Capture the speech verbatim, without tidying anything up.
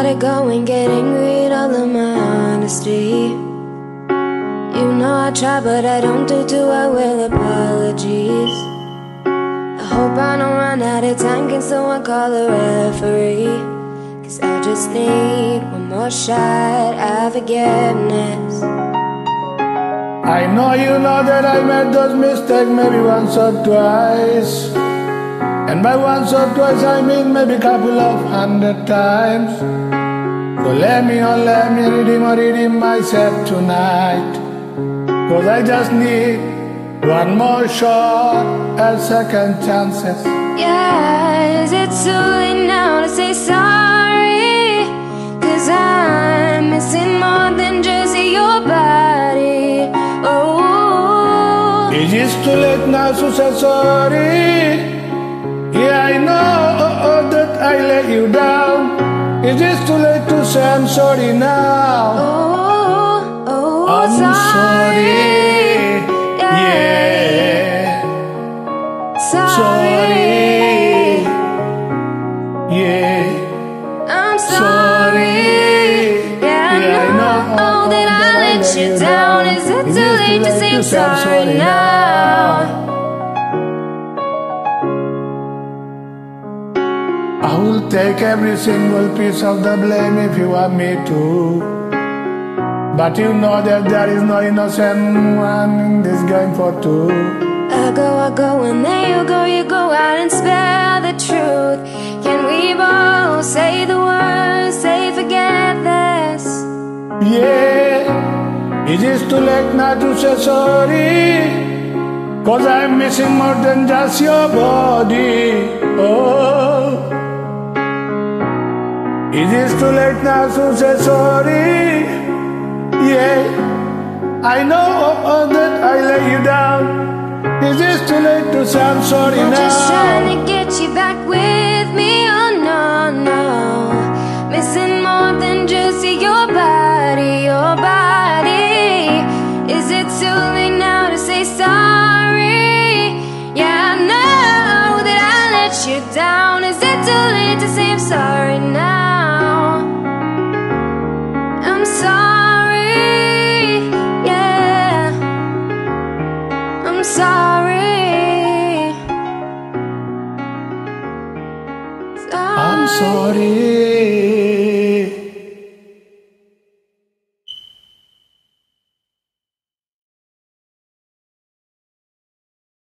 it go and get angry at all of my honesty. You know I try, but I don't do too well with apologies. I hope I don't run out of time, can someone call a referee? Cause I just need one more shot at forgiveness. I know you know that I made those mistakes maybe once or twice. And by once or twice I mean maybe a couple of hundred times. So let me, oh let me redeem or redeem myself tonight. Cause I just need one more shot at second chances. Yeah, is it too late now to say sorry? Cause I'm missing more than just your body. Oh, It is too late now to say sorry. Yeah, I know that I let you down. It is too late to say I'm sorry now. oh, oh, I'm sorry. sorry. Yeah. Sorry. Yeah. I'm Sorry. sorry. Yeah, I Yeah, I know, know that I let you down. Is it It too is late to say I'm to say I'm sorry now? I will take every single piece of the blame if you want me to. But you know that there is no innocent one in this game for two. I go, I go, and then you go, you go out and spell the truth. Can we both say the words, say forget this? Yeah, it is too late now to say sorry. Cause I'm missing more than just your body. Oh, it is too late now to say sorry. Yeah, I know that I let you down. It is too late to say I'm sorry I'm now. just trying to get you back with